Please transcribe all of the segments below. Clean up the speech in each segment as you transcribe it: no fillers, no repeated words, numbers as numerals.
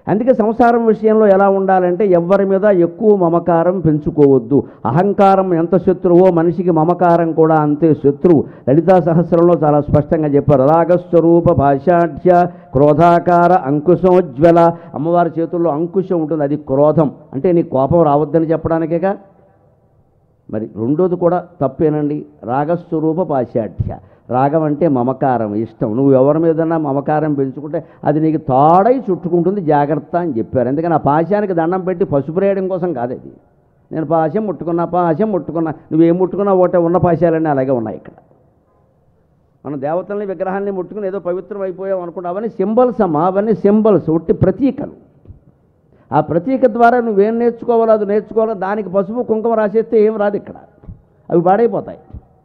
అందుకే సంసారం విషయంలో ఎలా ఉండాలంటే ఎవ్వరి మీద ఎక్కువ మమకారం పెంచుకోవద్దు. అహంకారం ఎంత శత్రువో మనిషికి మమకారం కూడా అంతే శత్రువు. లలితా సహస్రంలో చాలా స్పష్టంగా చెప్పారు. రాగస్వరూప భాషాఢ్య క్రోధాకార అంకుశోజ్వల. అమ్మవారి చేతుల్లో అంకుశం ఉంటుంది, అది క్రోధం. అంటే నీకు కోపం రావద్దని చెప్పడానికేగా. మరి రెండోది కూడా తప్పేనండి. రాగస్వరూప పాశాఢ్య. రాగం అంటే మమకారం, ఇష్టం. నువ్వు ఎవరి మీదన్నా మమకారం పెంచుకుంటే అది నీకు తాడై చుట్టుకుంటుంది, జాగ్రత్త అని చెప్పారు. ఎందుకని ఆ పాశానికి దండం పెట్టి పసుపు రేయడం కోసం కాదది. నేను పాశం ముట్టుకున్నా నువ్వేం ముట్టుకున్నా ఒకటే, ఉన్న పాశాలన్నీ అలాగే ఉన్నాయి ఇక్కడ. మనం దేవతల్ని విగ్రహాన్ని ముట్టుకుని ఏదో పవిత్రం అయిపోయాం అనుకుంటా. అవన్నీ సింబల్స్ అమ్మా, అవన్నీ సింబల్స్, ఒట్టి ప్రతీకలు. ఆ ప్రతీక ద్వారా నువ్వేం నేర్చుకోవాలో అది నేర్చుకోవాలో. దానికి పసుపు కుంకుమ రాసేస్తే ఏం రాదు ఇక్కడ, అవి పాడైపోతాయి.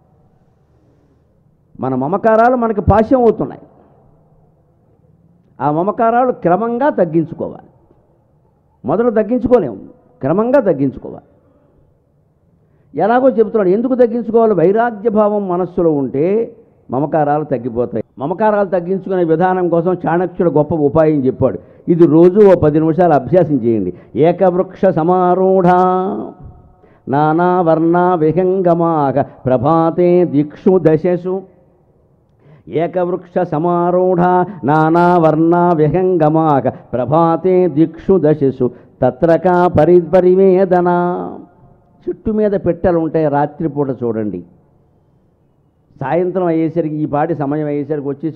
మన మమకారాలు మనకి పాశ్యం అవుతున్నాయి. ఆ మమకారాలు క్రమంగా తగ్గించుకోవాలి. మొదలు తగ్గించుకోలేము, క్రమంగా తగ్గించుకోవాలి. ఎలాగో చెబుతున్నాడు. ఎందుకు తగ్గించుకోవాలి? వైరాగ్య భావం మనస్సులో ఉంటే మమకారాలు తగ్గిపోతాయి. మమకారాలు తగ్గించుకునే విధానం కోసం చాణక్యుడు గొప్ప ఉపాయం చెప్పాడు. ఇది రోజు ఓ 10 నిమిషాలు అభ్యాసం చేయండి. ఏకవృక్ష సమారూఢ నానా వర్ణ విహంగమాగ ప్రభాతే దిక్షు దశసు. ఏకవృక్ష సమారూఢ నానా వర్ణ విహంగమాగ ప్రభాతే దిక్షు దశసు తత్రకా పరివేదన. చెట్టు మీద పెట్టెలు ఉంటాయి, రాత్రిపూట చూడండి. సాయంత్రం అయ్యేసరికి, ఈ పాటి సమయం అయ్యేసరికి వచ్చేసి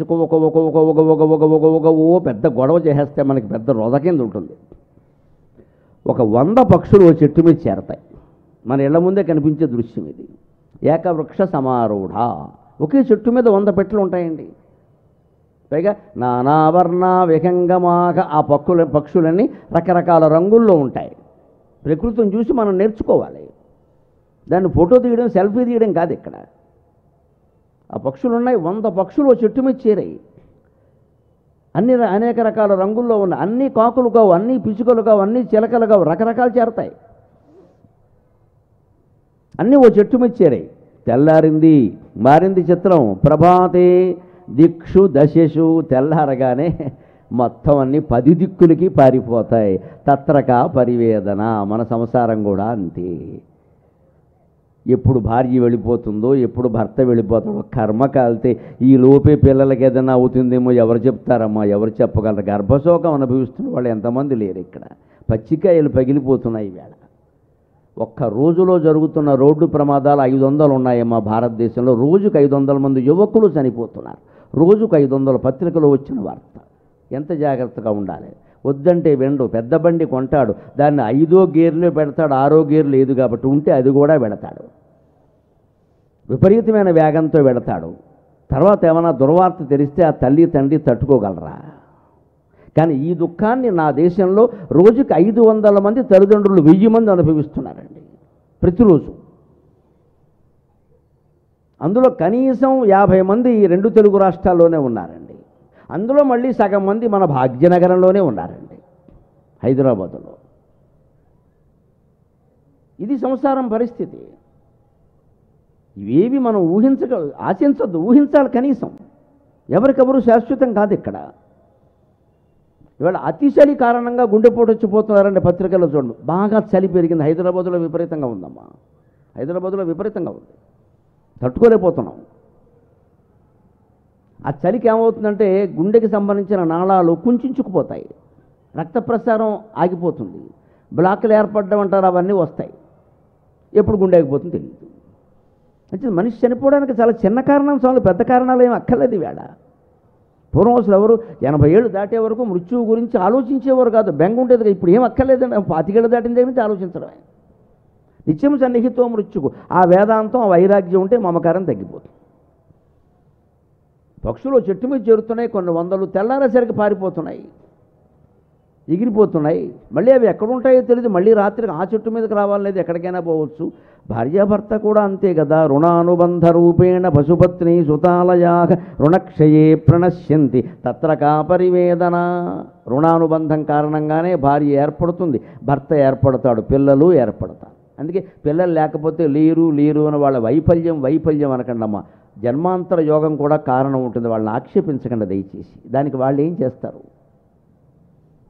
ఓ పెద్ద గొడవ చేసేస్తే మనకి పెద్ద రొద కింద ఉంటుంది. ఒక 100 పక్షులు చెట్టు మీద చేరతాయి. మన ఇళ్ల ముందే కనిపించే దృశ్యం ఇది. ఏకవృక్ష సమారూఢ. ఒకే చెట్టు మీద 100 పెట్టెలు ఉంటాయండి. పైగా నానావర్ణ విహంగమాగ. ఆ పక్షులన్నీ రకరకాల రంగుల్లో ఉంటాయి. ప్రకృతిని చూసి మనం నేర్చుకోవాలి. దాన్ని ఫోటో తీయడం, సెల్ఫీ తీయడం కాదు ఇక్కడ. ఆ పక్షులు ఉన్నాయి, 100 పక్షులు చెట్టు మీద చేరాయి. అన్ని అనేక రకాల రంగుల్లో ఉన్న, అన్ని కాకులు కావు, అన్ని పిచ్చుకలు కావు, అన్ని చిలకలు కావు, రకరకాలు చేరతాయి. అన్నీ ఓ చెట్టు మీద చేరాయి. తెల్లారింది, మారింది చిత్రం. ప్రభాతే దిక్షు దశసు. తెల్లారగానే మొత్తం అన్ని 10 దిక్కులకి పారిపోతాయి. తత్రక పరివేదన. మన సంసారం కూడా అంతే. ఎప్పుడు భార్య వెళ్ళిపోతుందో, ఎప్పుడు భర్త వెళ్ళిపోతాడో కర్మ కాలితే ఈ లోపే పిల్లలకి ఏదైనా అవుతుందేమో ఎవరు చెప్తారమ్మా, ఎవరు చెప్పగలరు? గర్భశోకం అనుభవిస్తున్న వాళ్ళు ఎంతమంది లేరు ఇక్కడ. పచ్చికాయలు పగిలిపోతున్నాయి ఈవేళ. ఒక్క రోజులో జరుగుతున్న రోడ్డు ప్రమాదాలు 500 ఉన్నాయమ్మా భారతదేశంలో. రోజుకు 500 మంది యువకులు చనిపోతున్నారు. రోజుకు 500. పత్రికలో వచ్చిన వార్త. ఎంత జాగ్రత్తగా ఉండాలి. వద్దంటే వెండు. పెద్ద బండి కొంటాడు, దాన్ని 5వ గేర్లో పెడతాడు, 6వ గేర్ లేదు కాబట్టి. ఉంటే అది కూడా పెడతాడు. విపరీతమైన వేగంతో పెడతాడు. తర్వాత ఏమైనా దుర్వార్త తెలిస్తే ఆ తల్లి తండ్రి తట్టుకోగలరా? కానీ ఈ దుఃఖాన్ని నా దేశంలో రోజుకి 500 మంది తల్లిదండ్రులు 1000 మంది అనుభవిస్తున్నారండి ప్రతిరోజు. అందులో కనీసం 50 మంది 2 తెలుగు రాష్ట్రాల్లోనే ఉన్నారండి. అందులో మళ్ళీ సగం మంది మన భాగ్యనగరంలోనే ఉన్నారండి, హైదరాబాదులో. ఇది సంసారం పరిస్థితి. ఇవేవి మనం ఆశించద్దు, ఊహించాలి కనీసం. ఎవరికెవరు శాశ్వతం కాదు ఇక్కడ. ఇవాళ అతి చలి కారణంగా గుండెపోటు వచ్చిపోతున్నారండి. పత్రికల్లో చూడండి, బాగా చలి పెరిగింది. హైదరాబాదులో విపరీతంగా ఉందమ్మా. హైదరాబాదులో విపరీతంగా ఉంది, తట్టుకోలేకపోతున్నాం. ఆ చలికి ఏమవుతుందంటే గుండెకి సంబంధించిన నాళాలు కుంచుకుపోతాయి, రక్త ప్రసారం ఆగిపోతుంది, బ్లాక్లు ఏర్పడడం అంటారు, అవన్నీ వస్తాయి. ఎప్పుడు గుండె ఆగిపోతుంది తెలియదు. అంటే మనిషి చనిపోవడానికి చాలా చిన్న కారణం చాలు, పెద్ద కారణాలు ఏమి అక్కర్లేదు ఈవేళ. పూర్వం అసలు ఎవరు 80 ఏళ్ళు దాటే వరకు మృత్యువు గురించి ఆలోచించేవారు కాదు, బెంగ ఉండేది. ఇప్పుడు ఏం అక్కర్లేదండి, 25 ఏళ్ళు దాటిన దగ్గర నుంచి ఆలోచించడమే. నిత్యం సన్నిహితో మృత్యుకు. ఆ వేదాంతం, ఆ వైరాగ్యం ఉంటే మమకారం తగ్గిపోతుంది. పక్షులు చెట్టు మీద చేరుతున్నాయి, కొన్ని వందలు తెల్లారేసరికి పారిపోతున్నాయి, ఎగిరిపోతున్నాయి. మళ్ళీ అవి ఎక్కడుంటాయో తెలియదు. మళ్ళీ రాత్రికి ఆ చెట్టు మీదకి రావాలనేది, ఎక్కడికైనా పోవచ్చు. భార్యాభర్త కూడా అంతే కదా. రుణానుబంధ రూపేణ పశుపత్ని సుతాలయా రుణక్షయే ప్రణశ్యంతి తత్రకా పరివేదన. రుణానుబంధం కారణంగానే భార్య ఏర్పడుతుంది, భర్త ఏర్పడతాడు, పిల్లలు ఏర్పడతారు. అందుకే పిల్లలు లేకపోతే లేరు అని వాళ్ళ వైఫల్యం అనకండమ్మా. జన్మాంతర యోగం కూడా కారణం ఉంటుంది. వాళ్ళని ఆక్షేపించకండి దయచేసి. దానికి వాళ్ళు ఏం చేస్తారు?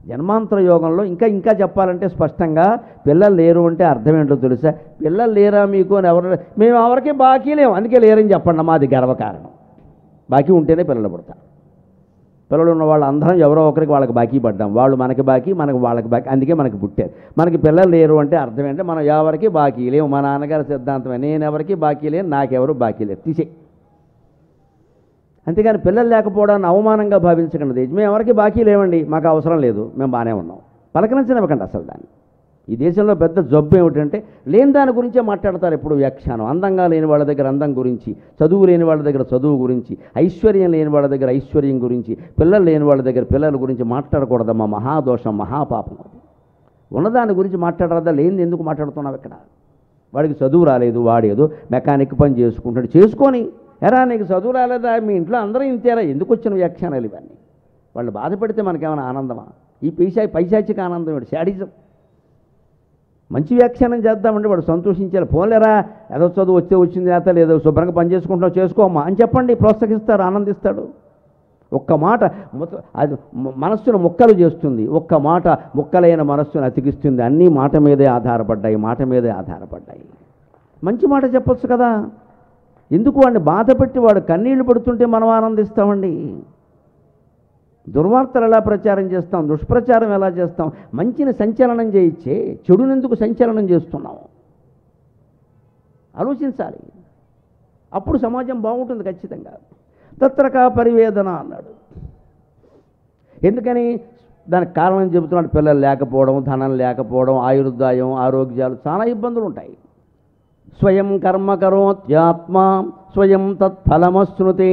జన్మాంతర యోగంలో ఇంకా చెప్పాలంటే స్పష్టంగా పిల్లలు లేరు అంటే అర్థం ఏంటో తెలుసా? పిల్లలు లేరా మీకు అని ఎవరు, మేము ఎవరికి బాకీ లేము అందుకే లేరని చెప్పండి, మాది గర్వకారణం. బాకీ ఉంటేనే పిల్లలు పుడతారు. పిల్లలు ఉన్న వాళ్ళు అందరం ఎవరో ఒకరికి వాళ్ళకి బాకీ పడ్డాం, వాళ్ళు మనకి బాకీ, మనకు వాళ్ళకి బాకీ, అందుకే మనకి పుట్టారు. మనకి పిల్లలు లేరు అంటే అర్థం ఏంటంటే మనం ఎవరికి బాకీ లేవు. మా నాన్నగారి సిద్ధాంతమే, నేను ఎవరికి బాకీ లేను, నాకెవరు బాకీ లేరు, తీసే. అంతేగాని పిల్లలు లేకపోవడాన్ని అవమానంగా భావించకండి. మేము ఎవరికి బాకీ లేవండి, మాకు అవసరం లేదు, మేము బాగానే ఉన్నాం, పలకరించనివ్వకండి అసలు దాన్ని. ఈ దేశంలో పెద్ద జబ్బు ఏమిటంటే లేని దాని గురించే మాట్లాడతారు ఎప్పుడు వ్యాఖ్యానం. అందంగా లేని వాళ్ళ దగ్గర అందం గురించి, చదువు లేని వాళ్ళ దగ్గర చదువు గురించి, ఐశ్వర్యం లేని వాళ్ళ దగ్గర ఐశ్వర్యం గురించి, పిల్లలు లేని వాళ్ళ దగ్గర పిల్లల గురించి మాట్లాడకూడదమ్మా, మహాదోషం, మహాపాపం. ఉన్నదాని గురించి మాట్లాడరాదా? లేనిది ఎందుకు మాట్లాడుతున్నావు ఇక్కడ? వాడికి చదువు రాలేదు, వాడేదో మెకానిక్ పని చేసుకుంటాడు, చేసుకొని ఎరా నీకు చదువు రాలేదా, మీ ఇంట్లో అందరూ ఇంతేరా, ఎందుకు వచ్చిన వ్యాఖ్యానాలు ఇవన్నీ? వాళ్ళు బాధపడితే మనకేమైనా ఆనందమా? ఈ పైశాచిక ఆనందం ఏమిటి? శాడిజం. మంచి వ్యాఖ్యానం చేద్దామంటే వాడు సంతోషించాలి. పోలేరా ఏదో చదువు వచ్చింది లేత లేదో శుభ్రంగా పని చేసుకుంటున్నావు చేసుకోమ్మా అని చెప్పండి, ప్రోత్సహిస్తారు, ఆనందిస్తాడు. ఒక్క మాట అది మనస్సును ముక్కలు చేస్తుంది, ఒక్క మాట ముక్కలైన మనస్సును అతికిస్తుంది. అన్నీ మాట మీదే ఆధారపడ్డాయి, మాట మీదే ఆధారపడ్డాయి. మంచి మాట చెప్పొచ్చు కదా, ఎందుకు వాడిని బాధ పెట్టి వాడు కన్నీళ్లు పడుతుంటే మనం ఆనందిస్తామండి? దుర్వార్తలు ఎలా ప్రచారం చేస్తాం, దుష్ప్రచారం ఎలా చేస్తాం? మంచిని సంచలనం చేయించే చెడునెందుకు సంచలనం చేస్తున్నాం? ఆలోచించాలి, అప్పుడు సమాజం బాగుంటుంది ఖచ్చితంగా. తత్రక పరివేదన అన్నాడు. ఎందుకని? దానికి కారణం చెబుతున్నాడు. పిల్లలు లేకపోవడం, ధనం లేకపోవడం, ఆయుర్దాయం, ఆరోగ్యాలు, చాలా ఇబ్బందులు ఉంటాయి. స్వయం కర్మ కరోత్యాత్మ స్వయం తత్ఫలమశ్నుతే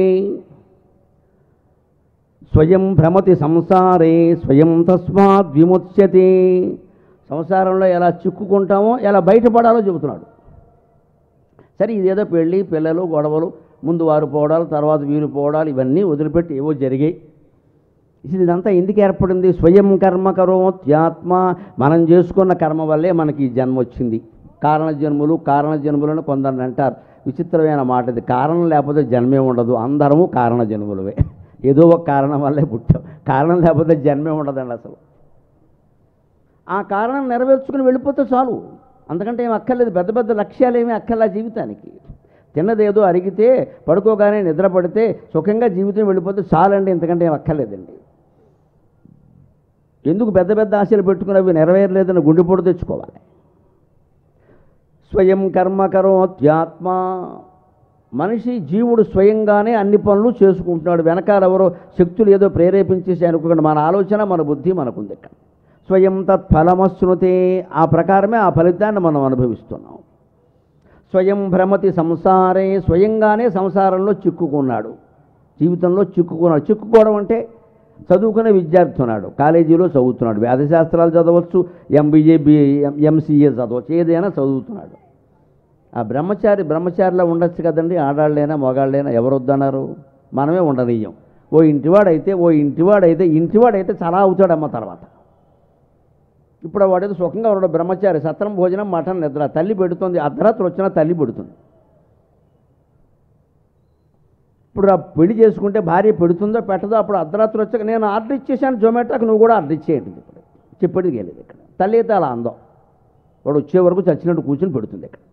స్వయం భ్రమతి సంసారే స్వయం తస్మాత్ విముచ్యతే. సంసారంలో ఎలా చిక్కుకుంటామో, ఎలా బయటపడాలో చెబుతున్నాడు. సరే, ఇదేదో పెళ్ళి, పిల్లలు, గొడవలు, ముందు వారు పోవడాలు, తర్వాత వీరు పోవడాలు, ఇవన్నీ వదిలిపెట్టి ఏవో జరిగాయి. ఇదంతా ఎందుకు ఏర్పడింది? స్వయం కర్మ కరోత్యాత్మ. మనం చేసుకున్న కర్మ వల్లే మనకి ఈ జన్మ వచ్చింది. కారణజన్ములను కొందరిని అంటారు. విచిత్రమైన మాట ఇది. కారణం లేకపోతే జన్మే ఉండదు, అందరము కారణజన్ములవే. ఏదో ఒక కారణం వల్లే పుట్టాం, కారణం లేకపోతే జన్మే ఉండదండి అసలు. ఆ కారణం నెరవేర్చుకుని వెళ్ళిపోతే చాలు, అంతకంటే ఏం అక్కర్లేదు. పెద్ద పెద్ద లక్ష్యాలు ఏమీ అక్కర్లా జీవితానికి. తిన్నదేదో అరిగితే, పడుకోగానే నిద్ర పడితే సుఖంగా జీవితం వెళ్ళిపోతే చాలండి, ఇంతకంటే ఏం అక్కర్లేదండి. ఎందుకు పెద్ద పెద్ద ఆశలు పెట్టుకుని అవి నెరవేరలేదని గుండెపోటు తెచ్చుకోవాలి. స్వయం కర్మ కరోత్యాత్మ. మనిషి జీవుడు స్వయంగానే అన్ని పనులు చేసుకుంటున్నాడు. వెనకాల ఎవరో శక్తులు ఏదో ప్రేరేపించేసి అనుకోకుండా మన ఆలోచన, మన బుద్ధి మనకుంది ఇక్కడ. స్వయం తత్ఫలమశ్నుతే. ఆ ప్రకారమే ఆ ఫలితాన్ని మనం అనుభవిస్తున్నాం. స్వయం భ్రమతి సంసారే. స్వయంగానే సంసారంలో చిక్కుకున్నాడు, జీవితంలో చిక్కుకున్నాడు. చిక్కుకోవడం అంటే చదువుకునే విద్యార్థి ఉన్నాడు, కాలేజీలో చదువుతున్నాడు, వేదశాస్త్రాలు చదవచ్చు, MBA MCA చదవచ్చు, ఏదైనా చదువుతున్నాడు. ఆ బ్రహ్మచారిలా ఉండొచ్చు కదండి. ఆడాళ్ళైనా మగాళ్ళైనా ఎవరు వద్దన్నారు? మనమే ఉండనీయం. ఓ ఇంటివాడైతే చాలా అవుతాడమ్మ తర్వాత. ఇప్పుడు వాడేదో సుఖంగా ఉన్నాడు బ్రహ్మచారి, సత్రం, భోజనం, మఠం, నిద్ర, తల్లి పెడుతుంది. అర్ధరాత్రి వచ్చినా తల్లి పెడుతుంది. ఇప్పుడు ఆ పెళ్లి చేసుకుంటే భార్య పెడుతుందో పెట్టదో, అప్పుడు అర్ధరాత్రి వచ్చాక నేను ఆర్డర్ ఇచ్చేసాను జొమాటోకి, నువ్వు కూడా ఆర్డర్ ఇచ్చేయండి. ఇప్పుడు చెప్పేది లేదు ఇక్కడ. తల్లి అయితే అలా అందం, వాడు వచ్చే వరకు చచ్చినట్టు కూర్చొని పెడుతుంది ఇక్కడ.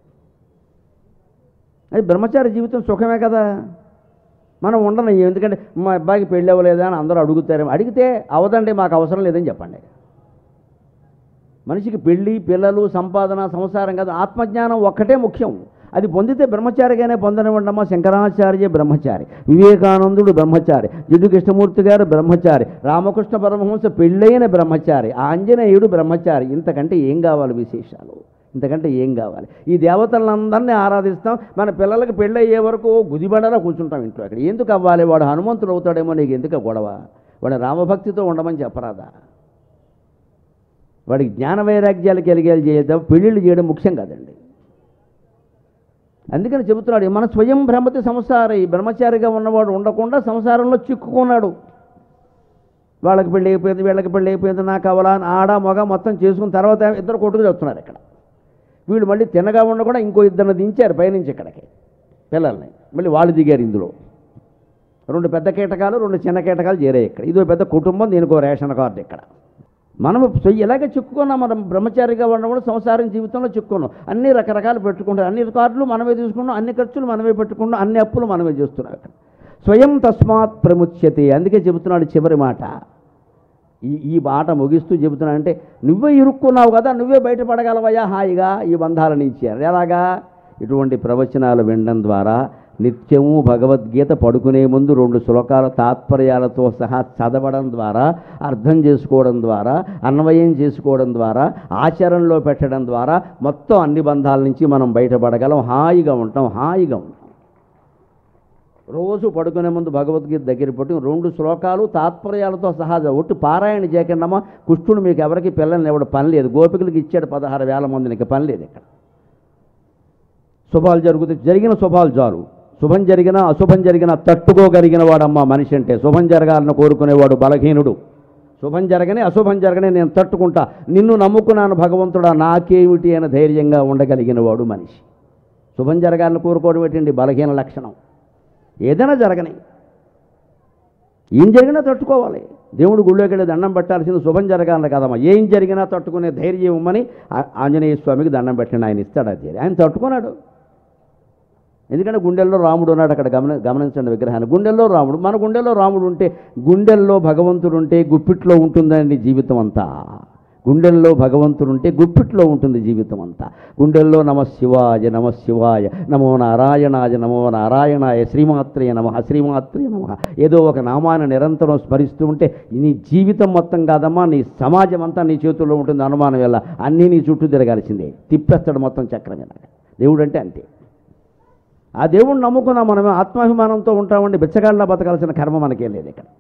అది బ్రహ్మచారి జీవితం సుఖమే కదా. మనం ఉండనయ్యం, ఎందుకంటే మా అబ్బాయికి పెళ్ళి అవ్వలేదా అని అందరూ అడుగుతారేమో. అడిగితే అవదండి, మాకు అవసరం లేదని చెప్పండి. మనిషికి పెళ్ళి, పిల్లలు, సంపాదన, సంసారం కాదు, ఆత్మజ్ఞానం ఒక్కటే ముఖ్యం. అది పొందితే బ్రహ్మచారిగానే పొందనివ్వండమ్మా. శంకరాచార్య బ్రహ్మచారి, వివేకానందుడు బ్రహ్మచారి, జిడ్డు కృష్ణమూర్తి గారు బ్రహ్మచారి, రామకృష్ణ పరమహంస పెళ్ళైన బ్రహ్మచారి, ఆంజనేయుడు బ్రహ్మచారి. ఇంతకంటే ఏం కావాలి విశేషాలు? ఇంతకంటే ఏం కావాలి? ఈ దేవతలందరినీ ఆరాధిస్తాం, మన పిల్లలకి పెళ్ళి అయ్యే వరకు గుదిబండలా కూర్చుంటాం ఇంట్లో. అక్కడ ఎందుకు అవ్వాలి? వాడు హనుమంతుడు అవుతాడేమో, నీకు ఎందుకు గొడవ? వాడు రామభక్తితో ఉండమని చెప్పరాదా? వాడికి జ్ఞాన వైరాగ్యాలు కలిగేలు చేయడం, పెళ్ళిళ్ళు చేయడం ముఖ్యం కాదండి. అందుకని చెబుతున్నాడు, మన స్వయం భ్రమతి సంసార. ఈ బ్రహ్మచారిగా ఉన్నవాడు ఉండకుండా సంసారంలో చిక్కుకున్నాడు. వాళ్ళకి పెళ్ళి అయిపోయింది, వీళ్ళకి పెళ్ళి అయిపోయింది, నాకు అవలా ఆడ మగ మొత్తం చేసుకున్న తర్వాత ఇద్దరు కొట్టుకు చెప్తున్నారు ఇక్కడ. వీళ్ళు మళ్ళీ తిన్నగా ఉండకుండా ఇంకో ఇద్దరిని దించారు పైనుంచి ఇక్కడికి పిల్లల్ని, మళ్ళీ వాళ్ళు దిగారు ఇందులో. 2 పెద్ద కీటకాలు, 2 చిన్న కీటకాలు చేరాయి ఇక్కడ. ఇదో పెద్ద కుటుంబం, దీనికో రేషన్ కార్డు ఇక్కడ. మనం ఇలాగే చిక్కుకున్నాం. మనం బ్రహ్మచారిగా ఉండడం కూడా సంసారం జీవితంలో చిక్కుకున్నాం. అన్ని రకరకాలు పెట్టుకుంటాం, అన్ని రికార్డులు మనమే తీసుకున్నాం, అన్ని ఖర్చులు మనమే పెట్టుకున్నాం, అన్ని అప్పులు మనమే చేస్తున్నాం. అక్కడ స్వయం తస్మాత్ ప్రముచ్యతే. అందుకే చెబుతున్నాడు చివరి మాట. ఈ మాట ముగిస్తూ చెబుతున్నా అంటే, నువ్వే ఇరుక్కున్నావు కదా, నువ్వే బయటపడగలవయ్యా హాయిగా ఈ బంధాల నుంచి. ఎలాగా? ఇటువంటి ప్రవచనాలు వినడం ద్వారా, నిత్యము భగవద్గీత పడుకునే ముందు 2 శ్లోకాల తాత్పర్యాలతో సహా చదవడం ద్వారా, అర్థం చేసుకోవడం ద్వారా, అన్వయం చేసుకోవడం ద్వారా, ఆచరణలో పెట్టడం ద్వారా మొత్తం అన్ని బంధాల నుంచి మనం బయటపడగలం, హాయిగా ఉంటాం. రోజు పడుకునే ముందు భగవద్గీత దగ్గర పట్టి 2 శ్లోకాలు తాత్పర్యాలతో సహజ ఒట్టు పారాయణ చేయకుండామా కృష్ణుడు మీకు ఎవరికి పిల్లల్ని ఎవడు పని లేదు. గోపికలకు ఇచ్చాడు 16,000 మందిని, ఇక పని లేదు. ఇక్కడ శుభాలు జరిగిన శుభాలు చాలు. శుభం జరిగినా అశుభం జరిగినా తట్టుకోగలిగిన వాడమ్మా మనిషి అంటే. శుభం జరగాలని కోరుకునేవాడు బలహీనుడు. శుభం జరగని అశుభం జరగని నేను తట్టుకుంటా, నిన్ను నమ్ముకున్నాను భగవంతుడా నాకేమిటి అని ధైర్యంగా ఉండగలిగిన వాడు మనిషి. శుభం జరగాలని కోరుకోవడం ఏంటండి? బలహీన లక్షణం. ఏదైనా జరగని, ఏం జరిగినా తట్టుకోవాలి. దేవుడు గుళ్ళోకి వెళ్ళి దండం పెట్టాల్సింది శుభం జరగాలని కదమ్మా, ఏం జరిగినా తట్టుకునే ధైర్యం ఇవ్వమని ఆంజనేయ స్వామికి దండం పెట్టండి. ఆయన ఇస్తాడు అది. ఆయన తట్టుకున్నాడు. ఎందుకంటే గుండెల్లో రాముడు ఉన్నాడు. అక్కడ గమనించండి విగ్రహాన్ని. గుండెల్లో రాముడు. మన గుండెల్లో రాముడు ఉంటే, గుండెల్లో భగవంతుడు ఉంటే గుప్పిట్లో ఉంటుందండి జీవితం అంతా. గుండెల్లో భగవంతుడు ఉంటే గుప్పిట్లో ఉంటుంది జీవితం అంతా. గుండెల్లో నమశివాయ నమశివాయ, నమో నారాయణాయ నమో నారాయణాయ, శ్రీమాత్రేయ నమః శ్రీమాత్రేయ నమః, ఏదో ఒక నామాన్ని నిరంతరం స్మరిస్తూ ఉంటే నీ జీవితం మొత్తం కాదమ్మా, నీ సమాజం అంతా నీ చేతుల్లో ఉంటుంది. అనుమానం వల్ల అన్నీ నీ చుట్టూ తిరగాల్సిందే. తిప్పేస్తాడు మొత్తం చక్రం మీద. దేవుడు అంటే అంతే. ఆ దేవుడిని నమ్ముకున్నాం మనమే ఆత్మాభిమానంతో ఉంటామండి. బిచ్చగాళ్ళ బతకాల్సిన కర్మ మనకేం లేదు ఇక్కడ.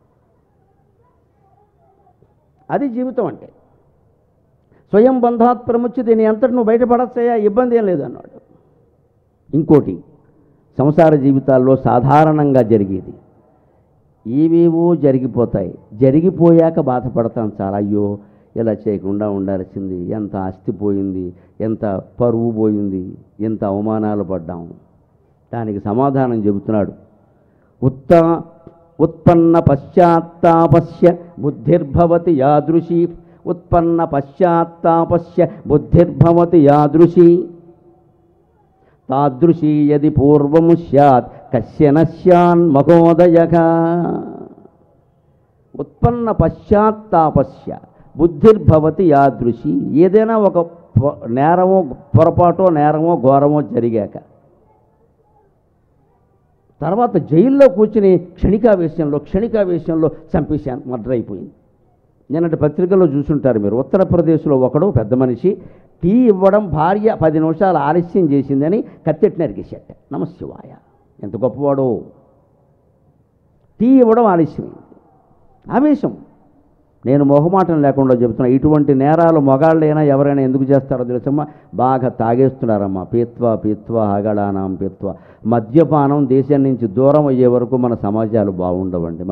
అది జీవితం అంటే. స్వయం బంధాత్ ప్రముచ్యతే. నీ అంతటి నువ్వు బయటపడచ్చయ్యా, ఇబ్బంది ఏం లేదు అన్నాడు. ఇంకోటి, సంసార జీవితాల్లో సాధారణంగా జరిగేది ఏవేవో జరిగిపోతాయి. జరిగిపోయాక బాధపడతాం చాలా. అయ్యో ఇలా చేయకుండా ఉండాల్సింది, ఎంత ఆస్తి పోయింది, ఎంత పరువు పోయింది, ఎంత అవమానాలు పడ్డాము. దానికి సమాధానం చెబుతున్నాడు. ఉత్పన్న పశ్చాత్తాపస్య బుద్ధిర్భవతి యాదృశీ. ఉత్పన్న పశ్చాత్తాపస్య బుద్ధిర్భవతి యాదృశీ. తాదృశీ యది పూర్వము స్యాత్ కస్యన స్యాన్ మహోదయః. ఉత్పన్న పశ్చాత్తాపస్య బుద్ధిర్భవతి యాదృశీ. ఏదైనా ఒక నేరమో పొరపాటో నేరమో ఘోరమో జరిగాక తర్వాత జైల్లో కూర్చుని క్షణికావేశంలో చంపేశాను, మర్డర్ అయిపోయింది. నిన్నటి పత్రికల్లో చూసుంటారు మీరు. ఉత్తరప్రదేశ్లో ఒకడు పెద్ద మనిషి టీ ఇవ్వడం భార్య 10 నిమిషాలు ఆలస్యం చేసిందని కత్తెట్టి నరికేశాట. నమశివాయ, ఎంత గొప్పవాడో. టీ ఇవ్వడం ఆలస్యమైంది. ఆవేశం. నేను మొహమాటం లేకుండా చెబుతున్నా, ఇటువంటి నేరాలు మగాళ్ళైనా ఎవరైనా ఎందుకు చేస్తారో తెలుసమ్మా? బాగా తాగేస్తున్నారమ్మా. పీత్వా హగడానాం పీత్వ. మద్యపానం దేశం నుంచి దూరం అయ్యే వరకు మన సమాజాలు బాగుండవండి.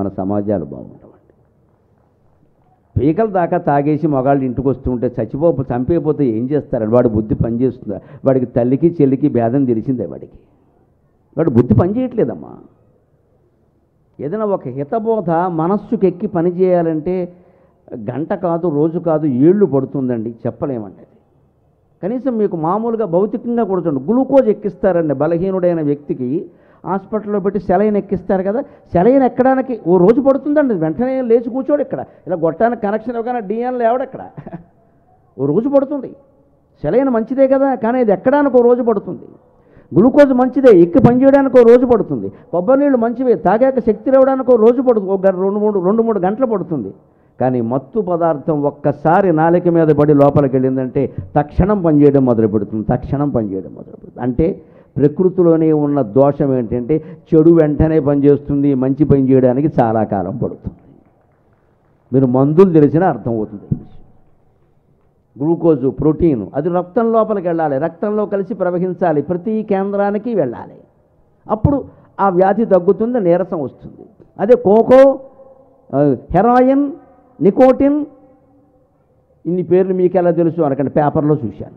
పీకల దాకా తాగేసి మగాళ్ళు ఇంటికి వస్తుంటే చంపేపోతే ఏం చేస్తారండి? వాడి బుద్ధి పనిచేస్తుందా? వాడికి తల్లికి చెల్లికి భేదం తెలిసిందే. వాడి బుద్ధి పనిచేయట్లేదమ్మా. ఏదైనా ఒక హితబోధ మనస్సుకెక్కి పనిచేయాలంటే గంట కాదు, రోజు కాదు, ఏళ్ళు పడుతుందండి. చెప్పలేమండి. కనీసం మీకు మామూలుగా భౌతికంగా కూడా చూడండి, గ్లూకోజ్ ఎక్కిస్తారండి బలహీనుడైన వ్యక్తికి. హాస్పిటల్లో పెట్టి సెలైన్ ఎక్కిస్తారు కదా, సెలైన్ ఎక్కడానికి ఓ రోజు పడుతుందండి. వెంటనే లేచి కూర్చోడు. ఇక్కడ ఇలా గొట్టానికి కనెక్షన్ ఇవ్వగానే డిఎన్ లేవడక్కడ. ఓ రోజు పడుతుంది. సెలైన్ మంచిదే కదా, కానీ ఇది ఎక్కడానికి ఓ రోజు పడుతుంది. గ్లూకోజ్ మంచిదే, ఎక్కి పనిచేయడానికి ఓ రోజు పడుతుంది. కొబ్బరి నీళ్ళు మంచివే, తాగాక శక్తి రావడానికి ఓ రోజు పడుతుంది. ఒక 2-3 గంటలు పడుతుంది. కానీ మత్తు పదార్థం ఒక్కసారి నాలిక మీద పడి లోపలికి వెళ్ళిందంటే తక్షణం పనిచేయడం మొదలు పెడుతుంది. అంటే ప్రకృతిలోనే ఉన్న దోషం ఏంటంటే చెడు వెంటనే పనిచేస్తుంది, మంచి పని చేయడానికి చాలా కాలం పడుతుంది. మీరు మందులు తెలిసినా అర్థమవుతుంది. గ్లూకోజు, ప్రోటీను అది రక్తం లోపలికి వెళ్ళాలి, రక్తంలో కలిసి ప్రవహించాలి, ప్రతి కేంద్రానికి వెళ్ళాలి. అప్పుడు ఆ వ్యాధి తగ్గుతుంది, నీరసం వస్తుంది. అదే కోకో, హెరాయిన్, నికోటిన్, ఇన్ని పేర్లు మీకు ఎలా తెలుసు అనకండి, పేపర్లో చూశాను.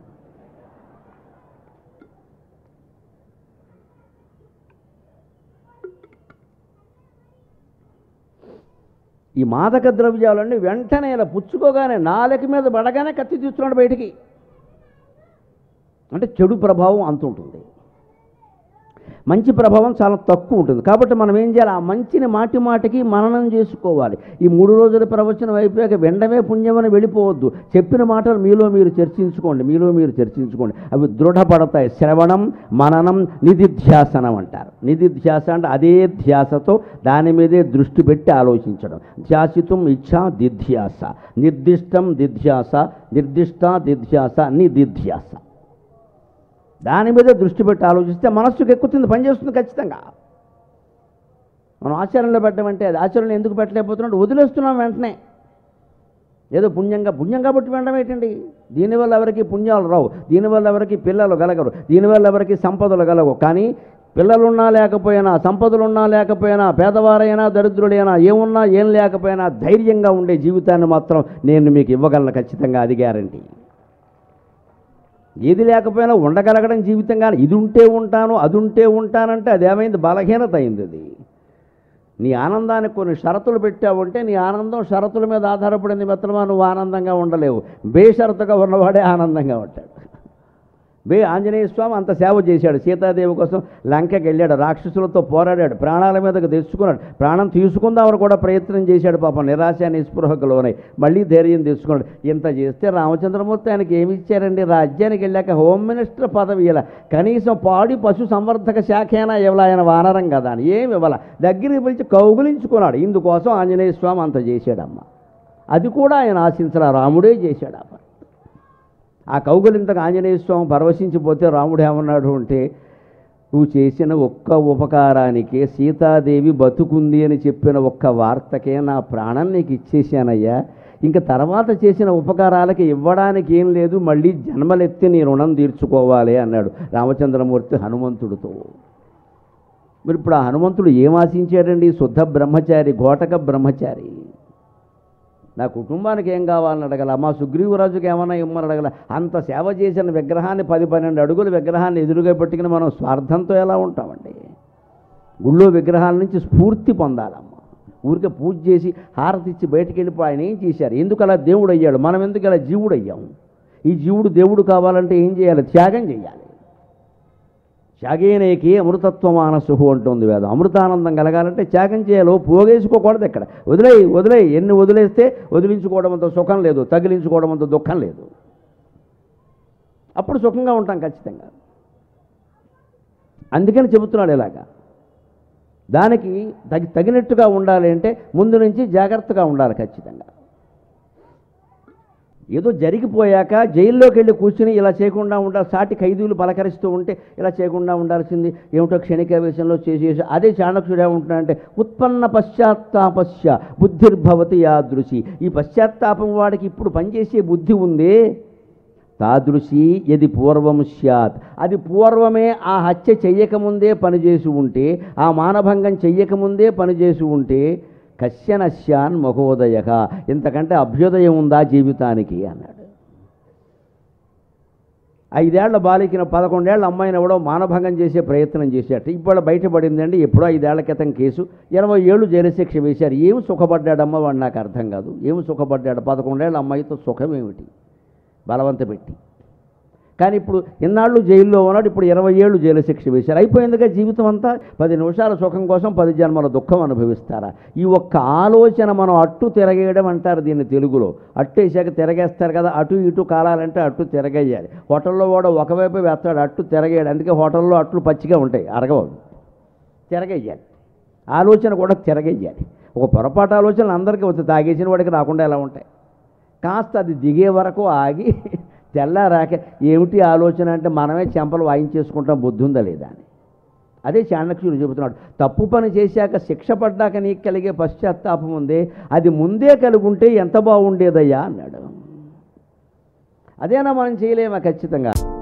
ఈ మాదక ద్రవ్యాలన్నీ వెంటనే ఇలా పుచ్చుకోగానే నాలుక మీద పడగానే కత్తి తీస్తున్నాడు బయటికి. అంటే చెడు ప్రభావం అంత ఉంటుంది, మంచి ప్రభావం చాలా తక్కువ ఉంటుంది. కాబట్టి మనం ఏం చేయాలి, ఆ మంచిని మాటి మాటికి మననం చేసుకోవాలి. ఈ 3 రోజుల ప్రవచనం అయిపోయాక వెంటనే పుణ్యమని వెళ్ళిపోవద్దు. చెప్పిన మాటలు మీలో మీరు చర్చించుకోండి, అవి దృఢపడతాయి. శ్రవణం, మననం, నిధిధ్యాసనం అంటారు. నిధిధ్యాస అంటే అదే ధ్యాసతో దాని మీదే దృష్టి పెట్టి ఆలోచించడం. ధ్యాసితం ఇచ్ఛా దిధ్యాస, నిర్దిష్టం దిధ్యాస, నిర్దిష్ట దిధ్యాస, నిధిధ్యాస. దాని మీద దృష్టి పెట్టి ఆలోచిస్తే మనస్సుకు ఎక్కుతుంది, పనిచేస్తుంది ఖచ్చితంగా. మనం ఆచరణలో పెట్టమంటే అది ఆచరణ ఎందుకు పెట్టలేకపోతున్నాడు, వదిలేస్తున్నాం వెంటనే. ఏదో పుణ్యం కాబట్టి వినడం ఏంటండి? దీనివల్ల ఎవరికి పుణ్యాలు రావు, దీనివల్ల ఎవరికి పిల్లలు కలగరు, దీనివల్ల ఎవరికి సంపదలు కలగవు. కానీ పిల్లలున్నా లేకపోయినా, సంపదలున్నా లేకపోయినా, పేదవారైనా దరిద్రుడైనా, ఏమున్నా ఏం లేకపోయినా ధైర్యంగా ఉండే జీవితాన్ని మాత్రం నేను మీకు ఇవ్వగలను ఖచ్చితంగా, అది గ్యారంటీ. ఏది లేకపోయినా ఉండగలగడం జీవితం. కానీ ఇది ఉంటే ఉంటాను, అది ఉంటే ఉంటానంటే అదేమైంది, బలహీనత అయింది. అది నీ ఆనందానికి కొన్ని షరతులు పెట్టావంటే నీ ఆనందం షరతుల మీద ఆధారపడింది మిత్రమా, నువ్వు ఆనందంగా ఉండలేవు. బేషరతుగా ఉన్నవాడే ఆనందంగా ఉంటాడు. ఆంజనేయ స్వామి అంత సేవ చేశాడు. సీతాదేవి కోసం లంకకి వెళ్ళాడు, రాక్షసులతో పోరాడాడు, ప్రాణాల మీదకు తెచ్చుకున్నాడు. ప్రాణం తీసుకుందామని కూడా ప్రయత్నం చేశాడు. పాపం నిరాశ నిస్పృహకు లోనై మళ్ళీ ధైర్యం తెచ్చుకున్నాడు. ఇంత చేస్తే రామచంద్రమూర్తి ఆయనకి ఏమి ఇచ్చారండి? రాజ్యానికి వెళ్ళాక హోమ్ మినిస్టర్ పదవి ఇలా, కనీసం పాడి పశు సంవర్ధక శాఖ అయినా ఇవ్వాల, ఆయన వానరం కదా అని ఏమి ఇవ్వాల, దగ్గరికి పిలిచి కౌగులించుకున్నాడు. ఇందుకోసం ఆంజనేయ స్వామి అంత చేశాడమ్మ. అది కూడా ఆయన ఆశించాల, రాముడే చేశాడు. ఆ కౌగులింతకు ఆంజనేయ స్వామి పరవశించిపోతే రాముడు ఏమన్నాడు అంటే, నువ్వు చేసిన ఒక్క ఉపకారానికే, సీతాదేవి బతుకుంది అని చెప్పిన ఒక్క వార్తకే నా ప్రాణం నీకు ఇచ్చేసానయ్యా. ఇంకా తర్వాత చేసిన ఉపకారాలకి ఇవ్వడానికి ఏం లేదు, మళ్ళీ జన్మలెత్తి నీ రుణం తీర్చుకోవాలి అన్నాడు రామచంద్రమూర్తి హనుమంతుడితో. మరి ఇప్పుడు ఆ హనుమంతుడు ఏం ఆశించాడండి? శుద్ధ బ్రహ్మచారి, ఘోటక బ్రహ్మచారి. నా కుటుంబానికి ఏం కావాలని అడగల, మా సుగ్రీవరాజుకి ఏమన్నా ఇమ్మని అడగల. అంత సేవ చేసిన విగ్రహాన్ని 10-12 అడుగుల విగ్రహాన్ని ఎదురుగా పెట్టుకుని మనం స్వార్థంతో ఎలా ఉంటామండి? గుళ్ళో విగ్రహాల నుంచి స్ఫూర్తి పొందాలమ్మ. ఊరికే పూజ చేసి హారతి ఇచ్చి బయటికి వెళ్ళిపో. ఆయన ఏం చేశారు? ఎందుకు అలా దేవుడు అయ్యాడు? మనం ఎందుకు అలా జీవుడు అయ్యాము? ఈ జీవుడు దేవుడు కావాలంటే ఏం చేయాలి? త్యాగం చేయాలి. త్యాగేనేకి అమృతత్వమానసు అంటుంది వేదం. అమృతానందం కలగాలంటే త్యాగం చేయాలి. పోగేసుకోకూడదు. ఇక్కడ వదిలేయి ఎన్ని వదిలేస్తే వదిలించుకోవడం అంత సుఖం లేదు, తగిలించుకోవడం అంత దుఃఖం లేదు. అప్పుడు సుఖంగా ఉంటాం ఖచ్చితంగా. అందుకని చెబుతున్నాడు ఇలాగా. దానికి తగినట్టుగా ఉండాలి అంటే ముందు నుంచి జాగ్రత్తగా ఉండాలి ఖచ్చితంగా. ఏదో జరిగిపోయాక జైల్లోకి వెళ్ళి కూర్చుని ఇలా చేయకుండా ఉండాలి, సాటి ఖైదీలు పలకరిస్తూ ఉంటే ఇలా చేయకుండా ఉండాల్సింది ఏమిటో క్షణికావేశంలో చేసేసి అదే చాణక్యుడు ఏమంటున్నాడంటే, ఉత్పన్న పశ్చాత్తాపస్య బుద్ధిర్భవతి యాదృశి. ఈ పశ్చాత్తాపం వాడికి ఇప్పుడు పనిచేసే బుద్ధి ఉందే, తాదృశి యది పూర్వం స్యాత్. అది పూర్వమే ఆ హత్య చెయ్యకముందే పనిచేసి ఉంటే, ఆ మానభంగం చెయ్యకముందే పనిచేసి ఉంటే, కశ్యనశ్యాన్ మహోదయ, ఇంతకంటే అభ్యుదయం ఉందా జీవితానికి అన్నాడు. 5 ఏళ్ల బాలికను 11 ఏళ్ల అమ్మాయిని ఎవడో మానభంగం చేసే ప్రయత్నం చేశాట. ఇప్పుడు బయటపడిందండి. ఎప్పుడో 5 ఏళ్ల క్రితం కేసు, 20 ఏళ్ళు జైలు శిక్ష వేశారు. ఏమి సుఖపడ్డాడమ్మా వాడు? నాకు అర్థం కాదు. ఏమి సుఖపడ్డాడు? 11 ఏళ్ల అమ్మాయితో సుఖం ఏమిటి? బలవంత పెట్టి. కానీ ఇప్పుడు ఇన్నాళ్ళు జైల్లో ఉన్నాడు, ఇప్పుడు 20 ఏళ్ళు జైలు శిక్ష వేశారు. అయిపోయిందిగా జీవితం అంతా. 10 నిమిషాల సుఖం కోసం 10 జన్మల దుఃఖం అనుభవిస్తారా? ఈ ఒక్క ఆలోచన మనం అట్టు తిరగేయడం అంటారు దీన్ని తెలుగులో. అట్టు వేసాక తిరగేస్తారు కదా, అటు ఇటు కాలాలంటే అట్టు తిరగేయాలి. హోటల్లో కూడా ఒకవైపు వేస్తాడు, అట్టు తిరగేయాలి. అందుకే హోటల్లో అట్లు పచ్చిగా ఉంటాయి, అరగవు. తిరగేయాలి, ఆలోచన కూడా తిరగేయాలి. ఒక పొరపాటు ఆలోచనలు అందరికీ వస్తాయి, తాగేసిన వాడికి రాకుండా ఎలా ఉంటాయి. కాస్త అది దిగే వరకు ఆగి తెల్లారాక ఏమిటి ఆలోచన అంటే మనమే చెంపలు వాయించేసుకుంటాం, బుద్ధి ఉందా లేదా అని. అదే చాణక్యుడు చెబుతున్నాడు. తప్పు పని చేశాక శిక్ష పడ్డాక నీకు కలిగే పశ్చాత్తాపం ఉందే, అది ముందే కలిగి ఉంటే ఎంత బాగుండేదయ్యా అన్నాడు. అదేనా మనం చేయలేమా? ఖచ్చితంగా.